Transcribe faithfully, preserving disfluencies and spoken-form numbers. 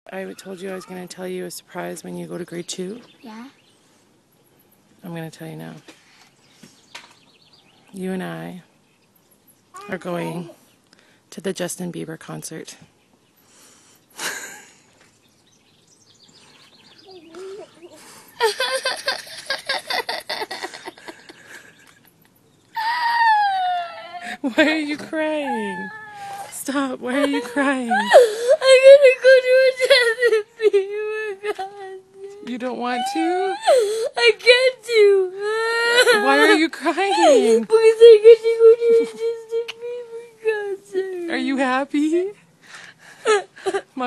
I told you I was going to tell you a surprise when you go to grade two. Yeah? I'm going to tell you now. You and I are going to the Justin Bieber concert. Why are you crying? Stop. Why are you crying? I'm gonna go to a Justin Bieber concert. You don't want to? I can't do. Why are you crying? Because I get to go to a Justin Bieber concert. Are you happy?